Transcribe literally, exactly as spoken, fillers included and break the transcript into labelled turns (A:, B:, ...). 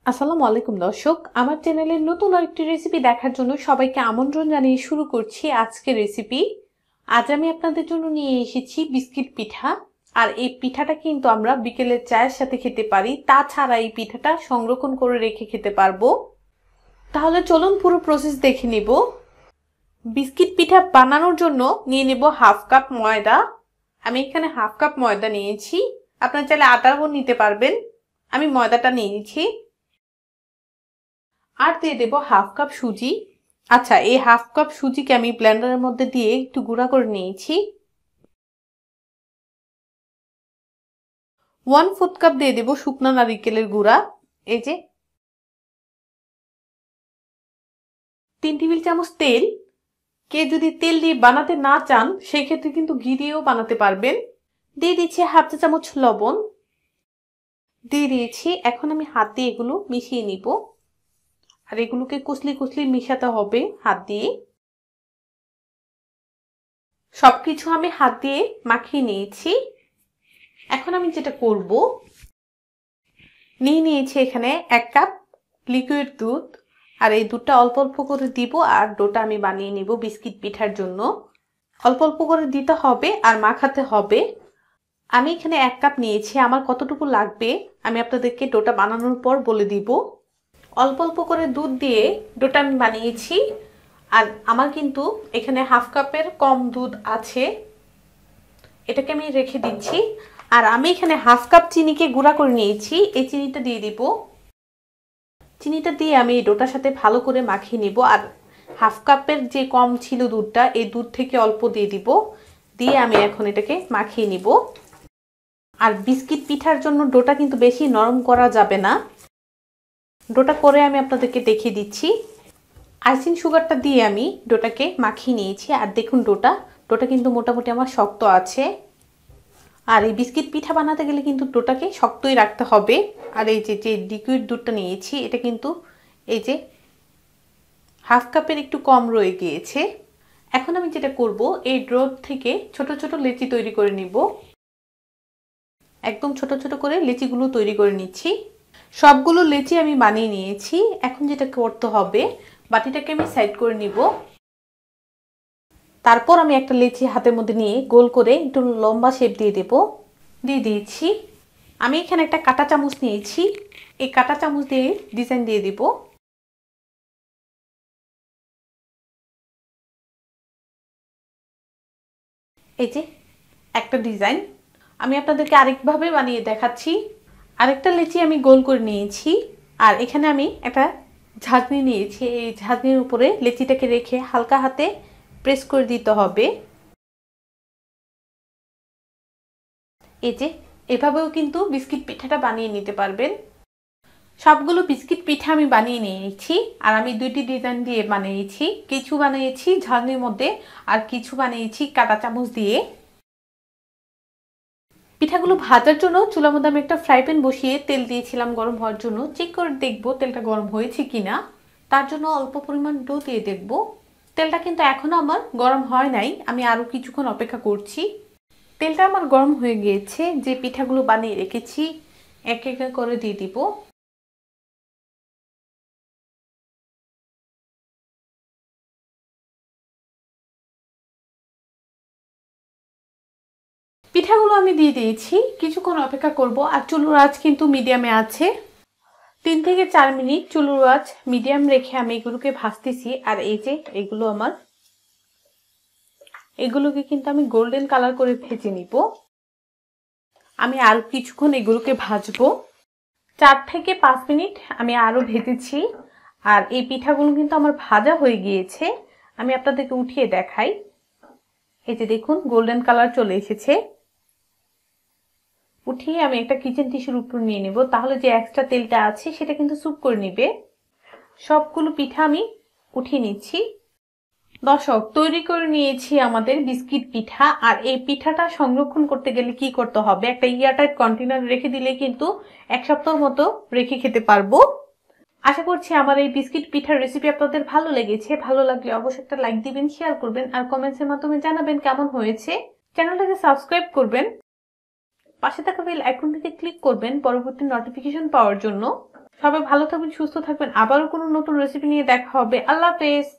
A: আসসালামু আলাইকুম দর্শক, আমার চ্যানেলের নতুন আরেকটি রেসিপি দেখার জন্য সবাইকে আমন্ত্রণ জানিয়ে শুরু করছি আজকের রেসিপি। আজ আমি আপনাদের জন্য নিয়ে এসেছি বিস্কিট পিঠা। আর এই পিঠাটা কিন্তু আমরা বিকেলের চায়ের সাথে খেতে পারি, তাছাড়া এই পিঠাটা সংরক্ষণ করে রেখে খেতে পারবো। তাহলে চলুন পুরো প্রসেস দেখে নিব। বিস্কিট পিঠা বানানোর জন্য নিয়ে নেব হাফ কাপ ময়দা। আমি এখানে হাফ কাপ ময়দা নিয়েছি, আপনারা চাইলে আটাও নিতে পারবেন। আমি ময়দাটা নিয়েছি। আর দিয়ে দেব হাফ কাপ সুজি। আচ্ছা, এই হাফ কাপ সুজিকে আমি ব্লেন্ডারের মধ্যে দিয়ে একটু গুঁড়া করে নিয়েছি। ওয়ান ফোর্থ কাপ দিয়ে দেব শুকনো নারিকেলের গুঁড়া। এই যে তিন টেবিল চামচ তেল। কে যদি তেল দিয়ে বানাতে না চান সেই ক্ষেত্রে কিন্তু ঘি দিয়েও বানাতে পারবেন। দিয়ে দিচ্ছি হাফ চা চামচ লবণ দিয়ে দিয়েছি। এখন আমি হাত দিয়ে এগুলো মিশিয়ে নিব। আর এগুলোকে কুচলি কুচলি মিশাতে হবে হাত দিয়ে। সবকিছু আমি হাত দিয়ে মাখিয়ে নিয়েছি। এখন আমি যেটা করব, নিয়ে নিয়েছি এখানে এক কাপ লিকুইড দুধ। আর এই দুধটা অল্প অল্প করে দিব আর ডোটা আমি বানিয়ে নিব বিস্কিট পিঠার জন্য। অল্প অল্প করে দিতে হবে আর মাখাতে হবে। আমি এখানে এক কাপ নিয়েছি, আমার কতটুকু লাগবে আমি আপনাদেরকে ডোটা বানানোর পর বলে দিব। অল্প অল্প করে দুধ দিয়ে ডোটা আমি বানিয়েছি। আর আমার কিন্তু এখানে হাফ কাপের কম দুধ আছে, এটাকে আমি রেখে দিচ্ছি। আর আমি এখানে হাফ কাপ চিনিকে গুঁড়া করে নিয়েছি, এই চিনিটা দিয়ে দিব। চিনিটা দিয়ে আমি এই ডোটার সাথে ভালো করে মাখিয়ে নিব। আর হাফ কাপের যে কম ছিল দুধটা, এই দুধ থেকে অল্প দিয়ে দিব। দিয়ে আমি এখন এটাকে মাখিয়ে নিব। আর বিস্কিট পিঠার জন্য ডোটা কিন্তু বেশি নরম করা যাবে না। ডোটা করে আমি আপনাদেরকে দেখিয়ে দিচ্ছি। আইসিং সুগারটা দিয়ে আমি ডোটাকে মাখিয়ে নিয়েছি। আর দেখুন ডোটা ডোটা কিন্তু মোটামুটি আমার শক্ত আছে। আর এই বিস্কিট পিঠা বানাতে গেলে কিন্তু ডোটাকে শক্তই রাখতে হবে। আর এই যে যে লিকুইড দুধটা নিয়েছি, এটা কিন্তু এই যে হাফ কাপের একটু কম রয়ে গিয়েছে। এখন আমি যেটা করব, এই ডো থেকে ছোট ছোট লেচি তৈরি করে নিব। একদম ছোট ছোট করে লেচিগুলো তৈরি করে নিচ্ছি। সবগুলো লেচি আমি বানিয়ে নিয়েছি। এখন যেটা করতে হবে, বাটিটাকে আমি সাইড করে নিব। তারপর আমি একটা লেচি হাতের মধ্যে নিয়ে গোল করে একটু লম্বা শেপ দিয়ে দেব। দিয়ে দিয়েছি। আমি এখানে একটা কাঁটা চামচ নিয়েছি, এই কাঁটা চামচ দিয়ে ডিজাইন দিয়ে দিব। এই যে একটা ডিজাইন। আমি আপনাদেরকে আরেকভাবে বানিয়ে দেখাচ্ছি। আরেকটা লেচি আমি গোল করে নিয়েছি। আর এখানে আমি একটা ঝাঁঝনি নিয়েছি, এই ঝাঁঝনির উপরে লেচিটাকে রেখে হালকা হাতে প্রেস করে দিতে হবে। এই যে এভাবেও কিন্তু বিস্কিট পিঠাটা বানিয়ে নিতে পারবেন। সবগুলো বিস্কিট পিঠা আমি বানিয়ে নিয়েছি। আর আমি দুইটি ডিজাইন দিয়ে বানিয়েছি, কিছু বানিয়েছি ঝাঁঝনির মধ্যে আর কিছু বানিয়েছি কাঁটা চামচ দিয়ে। পিঠাগুলো ভাজার জন্য চুলার মধ্যে আমি একটা ফ্রাই প্যান বসিয়ে তেল দিয়েছিলাম গরম হওয়ার জন্য। চেক করে দেখবো তেলটা গরম হয়েছে কিনা। তার জন্য অল্প পরিমাণ ডো দিয়ে দেখবো। তেলটা কিন্তু এখনো আমার গরম হয় নাই, আমি আরো কিছুক্ষণ অপেক্ষা করছি। তেলটা আমার গরম হয়ে গিয়েছে। যে পিঠাগুলো বানিয়ে রেখেছি এক এক করে দিয়ে দিব। পিঠাগুলো আমি দিয়ে দিয়েছি, কিছুক্ষণ অপেক্ষা করব। আর চুলোর আঁচ কিন্তু মিডিয়ামে আছে। তিন থেকে চার মিনিট চুলোর আঁচ মিডিয়াম রেখে আমি এগুলোকে ভাজতেছি। আর এই যে এগুলো আমার, এগুলোকে কিন্তু আমি গোল্ডেন কালার করে ভেজে নিব। আমি আরো কিছুক্ষণ এগুলোকে ভাজবো। চার থেকে পাঁচ মিনিট আমি আরো ভেজেছি। আর এই পিঠাগুলো কিন্তু আমার ভাজা হয়ে গিয়েছে। আমি আপনাদেরকে উঠিয়ে দেখাই। এই যে দেখুন গোল্ডেন কালার চলে এসেছে। উঠিয়ে আমি একটা কিচেন টিস্যুর উপর নিয়ে নেব, তাহলে যে এক্সট্রা তেলটা আছে সেটা কিন্তু স্যুপ করে নিবে। সবগুলো পিঠা আমি উঠিয়ে নিচ্ছি। দর্শক, তৈরি করে নিয়েছি আমাদের বিস্কিট পিঠা। আর এই পিঠাটা সংরক্ষণ করতে গেলে কি করতে হবে, একটা এয়ারটাইট কন্টেনার রেখে দিলে কিন্তু এক সপ্তাহ মতো রেখে খেতে পারবো। আশা করছি আমার এই বিস্কিট পিঠার রেসিপি আপনাদের ভালো লেগেছে। ভালো লাগলে অবশ্যই একটা লাইক দিবেন, শেয়ার করবেন আর কমেন্টসের মাধ্যমে জানাবেন কেমন হয়েছে। চ্যানেলটাকে সাবস্ক্রাইব করবেন, পাশে থাকা বেল আইকনটিতে ক্লিক করবেন পরবর্তী নোটিফিকেশন পাওয়ার জন্য। সবাই ভালো থাকবেন, সুস্থ থাকবেন। আবারও কোনো নতুন রেসিপি নিয়ে দেখা হবে। আল্লাহ হাফেজ।